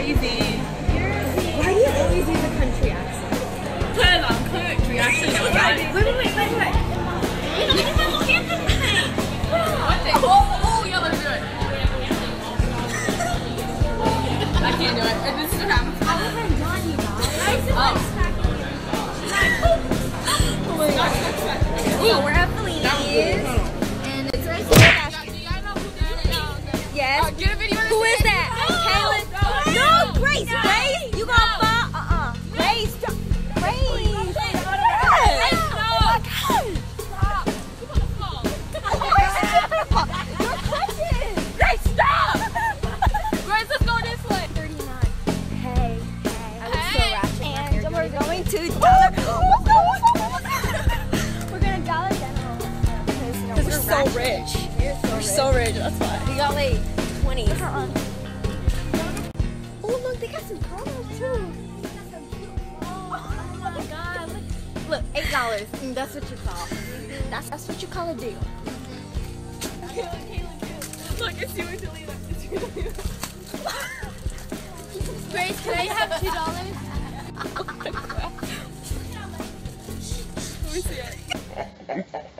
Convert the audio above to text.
crazy. Why do you always use a country accent? Because I'm country. Actually, no, Wait. Oh, yeah, let's do it. I can't do it. This is what happens. I haven't done you guys. So we're at Fellini's, and it's right here. Yes. Get a video. Who is that? Kaylin? No, Grace. Grace, you gonna fall? Grace. Grace. Grace, stop! Grace, let's go this way. 39. Hey. I was so ratchet. And we're going to we're going to Dollar General. Because We're so rich. We're so rich, that's why. We got like 20. Oh, look, they got some promos too. Oh my god. Look, $8. That's what you call. That's what you call a deal. Kaylin. Look, it's you and Delina. It's you and Delina. Grace, can I have $2? Let me see it.